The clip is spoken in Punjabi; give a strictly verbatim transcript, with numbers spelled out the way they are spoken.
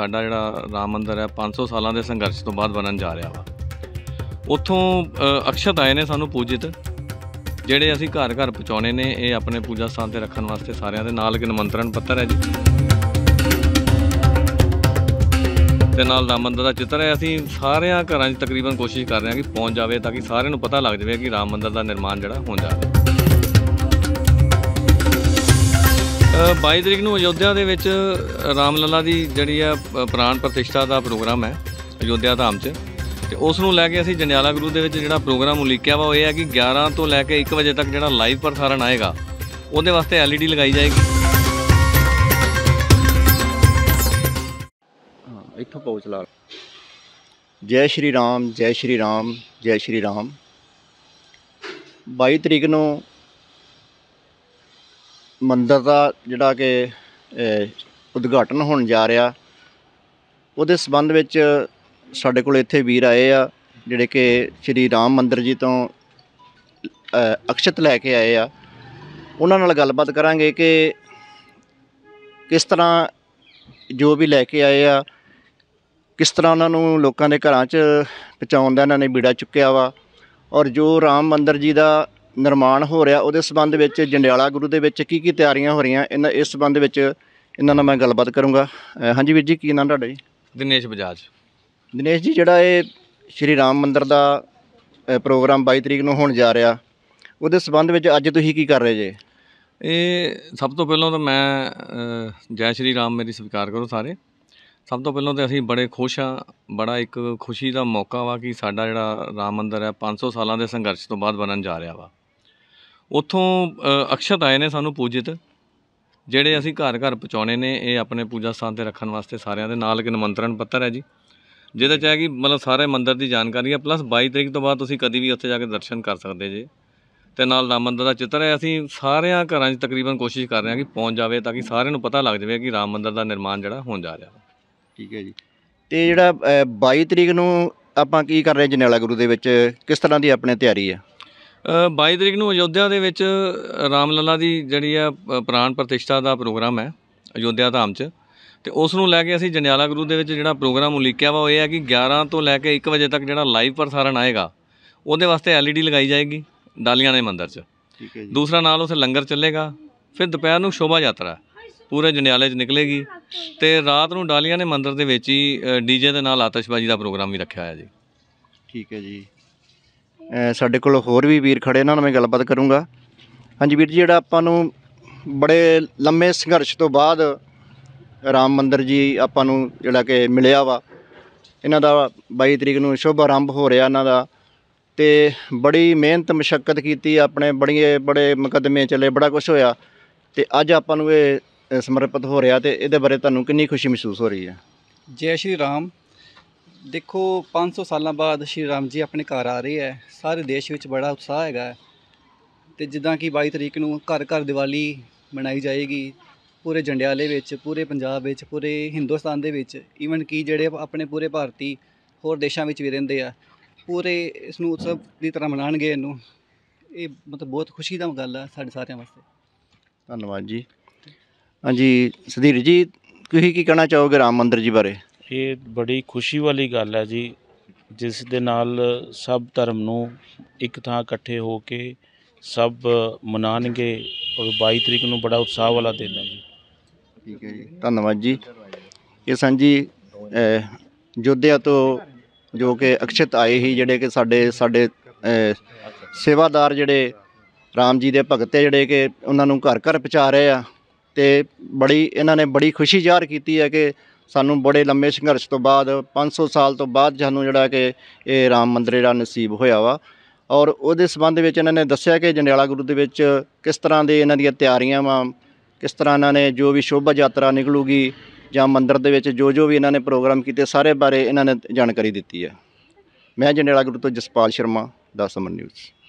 ਸਾਡਾ ਜਿਹੜਾ ਰਾਮ ਮੰਦਰ ਹੈ ਪੰਜ ਸੌ ਸਾਲਾਂ ਦੇ ਸੰਘਰਸ਼ ਤੋਂ ਬਾਅਦ ਬਣਨ ਜਾ ਰਿਹਾ ਵਾ। ਉੱਥੋਂ ਅਕਸ਼ਤ ਆਏ ਨੇ ਸਾਨੂੰ ਪੂਜਿਤ, ਜਿਹੜੇ ਅਸੀਂ ਘਰ ਘਰ ਪਹੁੰਚਾਉਣੇ ਨੇ। ਇਹ ਆਪਣੇ ਪੂਜਾ ਸਥਾਨ 'ਤੇ ਰੱਖਣ ਵਾਸਤੇ ਸਾਰਿਆਂ ਦੇ ਨਾਲ ਇੱਕ ਨਿਮੰਤਰਣ ਪੱਤਰ ਹੈ ਜੀ, ਤੇ ਨਾਲ ਰਾਮ ਮੰਦਰ ਦਾ ਚਿੱਤਰ ਹੈ। ਅਸੀਂ ਸਾਰਿਆਂ ਘਰਾਂ 'ਚ ਤਕਰੀਬਨ ਕੋਸ਼ਿਸ਼ ਕਰ ਰਹੇ ਹਾਂ ਕਿ ਪਹੁੰਚ ਜਾਵੇ, ਤਾਂ ਕਿ ਸਾਰਿਆਂ ਨੂੰ ਪਤਾ ਲੱਗ ਜਾਵੇ ਕਿ ਰਾਮ ਮੰਦਰ ਦਾ ਨਿਰਮਾਣ ਜਿਹੜਾ ਹੋਣ ਜਾ ਰਿਹਾ। ਬਾਈ ਤਰੀਕ ਨੂੰ ਅਯੋਧਿਆ ਦੇ ਵਿੱਚ ਰਾਮ ਲੱਲਾ ਦੀ ਜਿਹੜੀ ਆ ਪ੍ਰਾਣ ਪ੍ਰਤਿਸ਼ਠਾ ਦਾ ਪ੍ਰੋਗਰਾਮ ਹੈ ਅਯੋਧਿਆ ਧਾਮ 'ਚ, ਅਤੇ ਉਸ ਨੂੰ ਲੈ ਕੇ ਅਸੀਂ ਜੰਡਿਆਲਾ ਗੁਰੂ ਦੇ ਵਿੱਚ ਜਿਹੜਾ ਪ੍ਰੋਗਰਾਮ ਉਲੀਕਿਆ ਵਾ ਉਹ ਇਹ ਹੈ ਕਿ ਗਿਆਰਾਂ ਤੋਂ ਲੈ ਕੇ ਇੱਕ ਵਜੇ ਤੱਕ ਜਿਹੜਾ ਲਾਈਵ ਪ੍ਰਸਾਰਣ ਆਏਗਾ ਉਹਦੇ ਵਾਸਤੇ ਐਲ ਈ ਡੀ ਲਗਾਈ ਜਾਏਗੀ। ਹਾਂ ਇੱਥੋਂ ਪਹੁੰਚ ਲਾ। ਜੈ ਸ਼੍ਰੀ ਰਾਮ, ਜੈ ਸ਼੍ਰੀ ਰਾਮ, ਜੈ ਸ਼੍ਰੀ ਰਾਮ। ਬਾਈ ਤਰੀਕ ਨੂੰ ਮੰਦਰ ਦਾ ਜਿਹੜਾ ਕਿ ਉਦਘਾਟਨ ਹੋਣ ਜਾ ਰਿਹਾ, ਉਹਦੇ ਸੰਬੰਧ ਵਿੱਚ ਸਾਡੇ ਕੋਲ ਇੱਥੇ ਵੀਰ ਆਏ ਆ ਜਿਹੜੇ ਕਿ ਸ਼੍ਰੀ ਰਾਮ ਮੰਦਰ ਜੀ ਤੋਂ ਅਕਸ਼ਤ ਲੈ ਕੇ ਆਏ ਆ। ਉਹਨਾਂ ਨਾਲ ਗੱਲਬਾਤ ਕਰਾਂਗੇ ਕਿ ਕਿਸ ਤਰ੍ਹਾਂ ਜੋ ਵੀ ਲੈ ਕੇ ਆਏ ਆ, ਕਿਸ ਤਰ੍ਹਾਂ ਉਹਨਾਂ ਨੂੰ ਲੋਕਾਂ ਦੇ ਘਰਾਂ 'ਚ ਪਹੁੰਚਾਉਣ ਦਾ ਇਹਨਾਂ ਨੇ ਬੀੜਾ ਚੁੱਕਿਆ ਵਾ, ਔਰ ਜੋ ਰਾਮ ਮੰਦਰ ਜੀ ਦਾ ਨਿਰਮਾਣ ਹੋ ਰਿਹਾ ਉਹਦੇ ਸੰਬੰਧ ਵਿੱਚ ਜੰਡਿਆਲਾ ਗੁਰੂ ਦੇ ਵਿੱਚ ਕੀ ਕੀ ਤਿਆਰੀਆਂ ਹੋ ਰਹੀਆਂ, ਇਹਨਾਂ ਇਸ ਸੰਬੰਧ ਵਿੱਚ ਇਹਨਾਂ ਨਾਲ ਮੈਂ ਗੱਲਬਾਤ ਕਰੂੰਗਾ। ਹਾਂਜੀ ਵੀਰ ਜੀ, ਕੀ ਨਾਮ ਤੁਹਾਡਾ ਜੀ? ਦਿਨੇਸ਼ ਬਜਾਜ। ਦਿਨੇਸ਼ ਜੀ, ਜਿਹੜਾ ਇਹ ਸ਼੍ਰੀ ਰਾਮ ਮੰਦਰ ਦਾ ਪ੍ਰੋਗਰਾਮ ਬਾਈ ਤਰੀਕ ਨੂੰ ਹੋਣ ਜਾ ਰਿਹਾ, ਉਹਦੇ ਸੰਬੰਧ ਵਿੱਚ ਅੱਜ ਤੁਸੀਂ ਕੀ ਕਰ ਰਹੇ ਜੇ? ਇਹ ਸਭ ਤੋਂ ਪਹਿਲਾਂ ਤਾਂ ਮੈਂ ਜੈ ਸ਼੍ਰੀ ਰਾਮ ਮੇਰੀ ਸਵੀਕਾਰ ਕਰੋ ਸਾਰੇ। ਸਭ ਤੋਂ ਪਹਿਲਾਂ ਤਾਂ ਅਸੀਂ ਬੜੇ ਖੁਸ਼ ਹਾਂ, ਬੜਾ ਇੱਕ ਖੁਸ਼ੀ ਦਾ ਮੌਕਾ ਵਾ ਕਿ ਸਾਡਾ ਜਿਹੜਾ ਰਾਮ ਮੰਦਰ ਹੈ ਪੰਜ ਸੌ ਸਾਲਾਂ ਦੇ ਸੰਘਰਸ਼ ਤੋਂ ਬਾਅਦ ਬਣਨ ਜਾ ਰਿਹਾ ਵਾ। ਉੱਥੋਂ ਅਕਸ਼ਤ ਆਏ ਨੇ ਸਾਨੂੰ ਪੂਜਿਤ, ਜਿਹੜੇ ਅਸੀਂ ਘਰ ਘਰ ਪਹੁੰਚਾਉਣੇ ਨੇ। ਇਹ ਆਪਣੇ ਪੂਜਾ ਸਥਾਨ 'ਤੇ ਰੱਖਣ ਵਾਸਤੇ ਸਾਰਿਆਂ ਦੇ ਨਾਲ ਇੱਕ ਨਿਮੰਤਰਣ ਪੱਤਰ ਹੈ ਜੀ, ਜਿਹਦੇ 'ਚ ਹੈ ਕਿ ਮਤਲਬ ਸਾਰੇ ਮੰਦਰ ਦੀ ਜਾਣਕਾਰੀ ਹੈ। ਪਲੱਸ ਬਾਈ ਤਰੀਕ ਤੋਂ ਬਾਅਦ ਤੁਸੀਂ ਕਦੀ ਵੀ ਉੱਥੇ ਜਾ ਕੇ ਦਰਸ਼ਨ ਕਰ ਸਕਦੇ ਜੇ, ਅਤੇ ਨਾਲ ਰਾਮ ਮੰਦਰ ਦਾ ਚਿੱਤਰ ਹੈ। ਅਸੀਂ ਸਾਰਿਆਂ ਘਰਾਂ 'ਚ ਤਕਰੀਬਨ ਕੋਸ਼ਿਸ਼ ਕਰ ਰਹੇ ਹਾਂ ਕਿ ਪਹੁੰਚ ਜਾਵੇ, ਤਾਂ ਕਿ ਸਾਰਿਆਂ ਨੂੰ ਪਤਾ ਲੱਗ ਜਾਵੇ ਕਿ ਰਾਮ ਮੰਦਰ ਦਾ ਨਿਰਮਾਣ ਜਿਹੜਾ ਹੋਣ ਜਾ ਰਿਹਾ। ਠੀਕ ਹੈ ਜੀ। ਅਤੇ ਜਿਹੜਾ ਬਾਈ ਤਰੀਕ ਨੂੰ ਆਪਾਂ ਕੀ ਕਰ ਰਹੇ ਜੰਡਿਆਲਾ ਗੁਰੂ ਦੇ ਵਿੱਚ, ਕਿਸ ਤਰ੍ਹਾਂ ਦੀ ਆਪਣੇ ਤਿਆਰੀ ਹੈ? ਬਾਈ ਤਰੀਕ ਨੂੰ ਅਯੋਧਿਆ ਦੇ ਵਿੱਚ ਰਾਮ ਲੱਲਾ ਦੀ ਜਿਹੜੀ ਆ ਪ੍ਰਾਣ ਪ੍ਰਤਿਸ਼ਠਾ ਦਾ ਪ੍ਰੋਗਰਾਮ ਹੈ ਅਯੋਧਿਆ ਧਾਮ 'ਚ, ਅਤੇ ਉਸ ਨੂੰ ਲੈ ਕੇ ਅਸੀਂ ਜੰਡਿਆਲਾ ਗੁਰੂ ਦੇ ਵਿੱਚ ਜਿਹੜਾ ਪ੍ਰੋਗਰਾਮ ਉਲੀਕਿਆ ਵਾ ਉਹ ਇਹ ਹੈ ਕਿ ਗਿਆਰਾਂ ਤੋਂ ਲੈ ਕੇ ਇੱਕ ਵਜੇ ਤੱਕ ਜਿਹੜਾ ਲਾਈਵ ਪ੍ਰਸਾਰਣ ਆਏਗਾ ਉਹਦੇ ਵਾਸਤੇ ਐਲ ਈ ਡੀ ਲਗਾਈ ਜਾਏਗੀ ਡਾਲੀਆਂ ਦੇ ਮੰਦਰ 'ਚ। ਠੀਕ ਹੈ ਜੀ। ਦੂਸਰਾ ਨਾਲ ਉੱਥੇ ਲੰਗਰ ਚੱਲੇਗਾ। ਫਿਰ ਦੁਪਹਿਰ ਨੂੰ ਸ਼ੋਭਾ ਯਾਤਰਾ ਪੂਰੇ ਜੰਡਿਆਲੇ 'ਚ ਨਿਕਲੇਗੀ, ਅਤੇ ਰਾਤ ਨੂੰ ਡਾਲੀਆਂ ਦੇ ਮੰਦਰ ਦੇ ਵਿੱਚ ਹੀ ਡੀ ਜੇ ਦੇ ਨਾਲ ਆਤਿਸ਼ਬਾਜ਼ੀ ਦਾ ਪ੍ਰੋਗਰਾਮ ਵੀ ਰੱਖਿਆ ਹੋਇਆ ਜੀ। ਠੀਕ ਹੈ ਜੀ। ਸਾਡੇ ਕੋਲ ਹੋਰ ਵੀ ਵੀਰ ਖੜੇ, ਇਹਨਾਂ ਨਾਲ ਮੈਂ ਗੱਲਬਾਤ ਕਰੂੰਗਾ। ਹਾਂਜੀ ਵੀਰ ਜੀ, ਜਿਹੜਾ ਆਪਾਂ ਨੂੰ ਬੜੇ ਲੰਮੇ ਸੰਘਰਸ਼ ਤੋਂ ਬਾਅਦ ਰਾਮ ਮੰਦਰ ਜੀ ਆਪਾਂ ਨੂੰ ਜਿਹੜਾ ਕਿ ਮਿਲਿਆ ਵਾ, ਇਹਨਾਂ ਦਾ ਬਾਈ ਤਰੀਕ ਨੂੰ ਸ਼ੁਭ ਆਰੰਭ ਹੋ ਰਿਹਾ ਇਹਨਾਂ ਦਾ, ਅਤੇ ਬੜੀ ਮਿਹਨਤ ਮੁਸ਼ੱਕਤ ਕੀਤੀ ਆਪਣੇ, ਬੜੀਏ ਬੜੇ ਮੁਕੱਦਮੇ ਚੱਲੇ, ਬੜਾ ਕੁਛ ਹੋਇਆ, ਅਤੇ ਅੱਜ ਆਪਾਂ ਨੂੰ ਇਹ ਸਮਰਪਿਤ ਹੋ ਰਿਹਾ। ਅਤੇ ਇਹਦੇ ਬਾਰੇ ਤੁਹਾਨੂੰ ਕਿੰਨੀ ਖੁਸ਼ੀ ਮਹਿਸੂਸ ਹੋ ਰਹੀ ਹੈ? ਜੈ ਸ਼੍ਰੀ ਰਾਮ। ਦੇਖੋ, ਪੰਜ ਸੌ ਸਾਲਾਂ ਬਾਅਦ ਸ਼੍ਰੀ ਰਾਮ ਜੀ ਆਪਣੇ ਘਰ ਆ ਰਹੇ ਹੈ। ਸਾਰੇ ਦੇਸ਼ ਵਿੱਚ ਬੜਾ ਉਤਸ਼ਾਹ ਹੈਗਾ, ਅਤੇ ਜਿੱਦਾਂ ਕਿ ਬਾਈ ਤਰੀਕ ਨੂੰ ਘਰ ਘਰ ਦੀਵਾਲੀ ਮਨਾਈ ਜਾਏਗੀ, ਪੂਰੇ ਜੰਡਿਆਲੇ ਵਿੱਚ, ਪੂਰੇ ਪੰਜਾਬ ਵਿੱਚ, ਪੂਰੇ ਹਿੰਦੁਸਤਾਨ ਦੇ ਵਿੱਚ, ਈਵਨ ਕਿ ਜਿਹੜੇ ਆਪਣੇ ਪੂਰੇ ਭਾਰਤੀ ਹੋਰ ਦੇਸ਼ਾਂ ਵਿੱਚ ਵੀ ਰਹਿੰਦੇ ਆ, ਪੂਰੇ ਇਸ ਨੂੰ ਉਤਸਵ ਦੀ ਤਰ੍ਹਾਂ ਮਨਾਉਣਗੇ ਇਹਨੂੰ। ਇਹ ਮਤਲਬ ਬਹੁਤ ਖੁਸ਼ੀ ਦਾ ਗੱਲ ਹੈ ਸਾਡੇ ਸਾਰਿਆਂ ਵਾਸਤੇ। ਧੰਨਵਾਦ ਜੀ। ਹਾਂਜੀ ਸੁਧੀਰ ਜੀ, ਤੁਸੀਂ ਕੀ ਕਹਿਣਾ ਚਾਹੋਗੇ ਰਾਮ ਮੰਦਰ ਜੀ ਬਾਰੇ? ਇਹ ਬੜੀ ਖੁਸ਼ੀ ਵਾਲੀ ਗੱਲ ਹੈ ਜੀ, ਜਿਸ ਦੇ ਨਾਲ ਸਭ ਧਰਮ ਨੂੰ ਇੱਕ ਥਾਂ ਇਕੱਠੇ ਹੋ ਕੇ ਸਭ ਮਨਾਉਣਗੇ, ਔਰ ਬਾਈ ਤਰੀਕ ਨੂੰ ਬੜਾ ਉਤਸ਼ਾਹ ਵਾਲਾ ਦਿਨ ਹੈ ਜੀ। ਠੀਕ ਹੈ ਜੀ, ਧੰਨਵਾਦ ਜੀ। ਇਹ ਸਨ ਜੀ ਯੋਧਿਆ ਤੋਂ ਜੋ ਕਿ ਅਕਸ਼ਤ ਆਏ ਸੀ, ਜਿਹੜੇ ਕਿ ਸਾਡੇ ਸਾਡੇ ਸੇਵਾਦਾਰ ਜਿਹੜੇ ਰਾਮ ਜੀ ਦੇ ਭਗਤ ਹੈ, ਜਿਹੜੇ ਕਿ ਉਹਨਾਂ ਨੂੰ ਘਰ ਘਰ ਪਹੁੰਚਾ ਰਹੇ ਆ। ਅਤੇ ਬੜੀ ਇਹਨਾਂ ਨੇ ਬੜੀ ਖੁਸ਼ੀ ਜ਼ਾਹਰ ਕੀਤੀ ਹੈ ਕਿ ਸਾਨੂੰ ਬੜੇ ਲੰਮੇ ਸੰਘਰਸ਼ ਤੋਂ ਬਾਅਦ ਪੰਜ ਸੌ ਸਾਲ ਤੋਂ ਬਾਅਦ ਸਾਨੂੰ ਜਿਹੜਾ ਕਿ ਇਹ ਰਾਮ ਮੰਦਰ ਜਿਹੜਾ ਨਸੀਬ ਹੋਇਆ ਵਾ। ਔਰ ਉਹਦੇ ਸੰਬੰਧ ਵਿੱਚ ਇਹਨਾਂ ਨੇ ਦੱਸਿਆ ਕਿ ਜੰਡਿਆਲਾ ਗੁਰੂ ਦੇ ਵਿੱਚ ਕਿਸ ਤਰ੍ਹਾਂ ਦੇ ਇਹਨਾਂ ਦੀਆਂ ਤਿਆਰੀਆਂ ਵਾ, ਕਿਸ ਤਰ੍ਹਾਂ ਇਹਨਾਂ ਨੇ ਜੋ ਵੀ ਸ਼ੋਭਾ ਯਾਤਰਾ ਨਿਕਲੂਗੀ ਜਾਂ ਮੰਦਰ ਦੇ ਵਿੱਚ ਜੋ ਜੋ ਵੀ ਇਹਨਾਂ ਨੇ ਪ੍ਰੋਗਰਾਮ ਕੀਤੇ, ਸਾਰੇ ਬਾਰੇ ਇਹਨਾਂ ਨੇ ਜਾਣਕਾਰੀ ਦਿੱਤੀ ਹੈ। ਮੈਂ ਜੰਡਿਆਲਾ ਗੁਰੂ ਤੋਂ ਜਸਪਾਲ ਸ਼ਰਮਾ, ਦਸ ਅਮਰ ਨਿਊਜ਼।